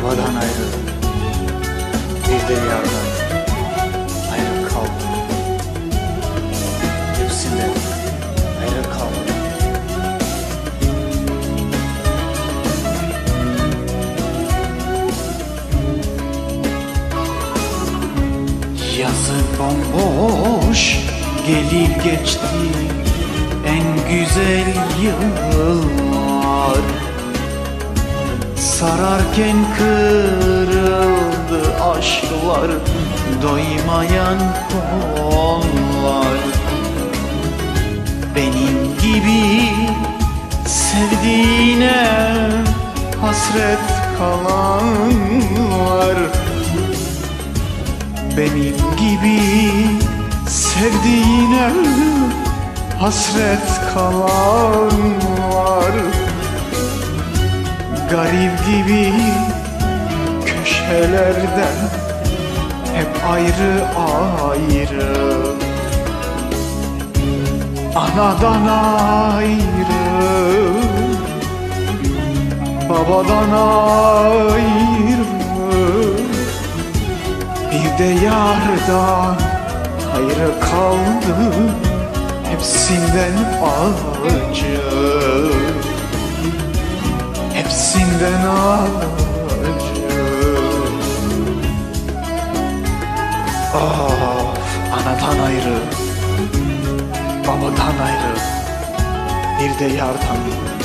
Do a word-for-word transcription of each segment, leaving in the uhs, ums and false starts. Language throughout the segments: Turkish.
Babadan ayrı, bir de yardan ayrı kaldım. Hepsinden ayrı kaldım. Yazı bomboş gelip geçti en güzel yıllar. Sararken kırıldı aşklar, doymayan kollar. Benim gibi sevdiğine hasret kalanlar, benim gibi sevdiğine hasret kalanlar. Garip gibi köşelerden hep ayrı ayrı, anadan ayrı, babadan ayrı, bir de yardan ayrı kaldı. Hepsinden acı, hepsinden acı. Of, anadan ayrı, babadan ayrı, bir de yardan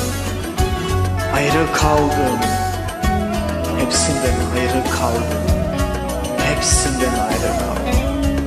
ayrı kaldım. Hepsinden ayrı kaldım, hepsinden ayrı kaldım.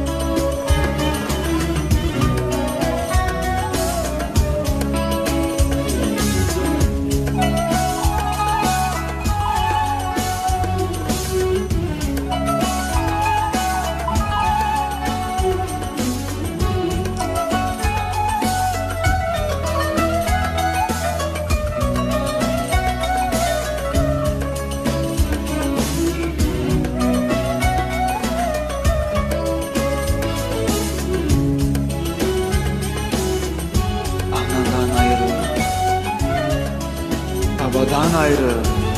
Babadan ayrı,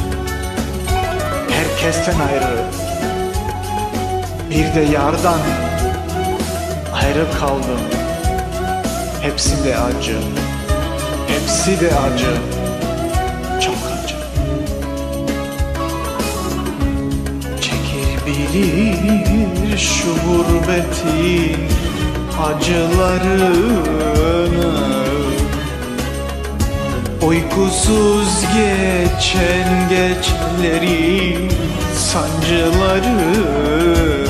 herkesten ayrı, bir de yardan ayrı kaldım. Hepsi de acı, hepsi de acı, çok acı. Çekir bilir şu gurbetin acılarını, uykusuz geçen geceleri, sancılarımı.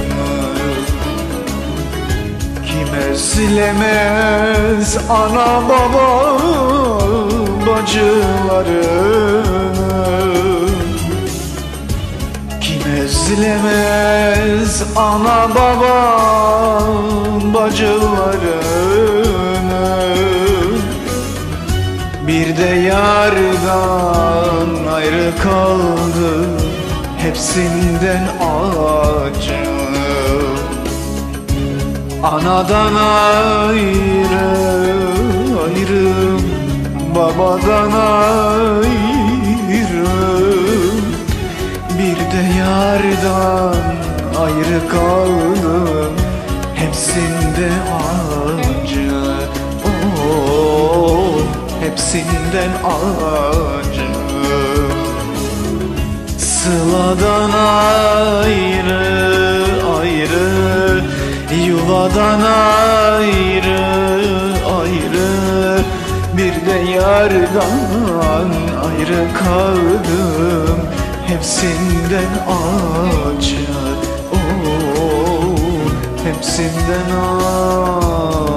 Kim özlemez ana baba bacılarını? Kim özlemez ana baba bacılarını? Bir de yardan ayrı kaldı, hepsinden acı. Anadan ayrı, ayrı, babadan ayrı, bir de yardan ayrı kaldım. Hepsinde acı, oh, hepsinden acı. Sıladan ayrı, ayrı, yuvadan ayrı, ayrı, bir de yardan ayrı kaldım. Hepsinden acı, oh, hepsinden acı.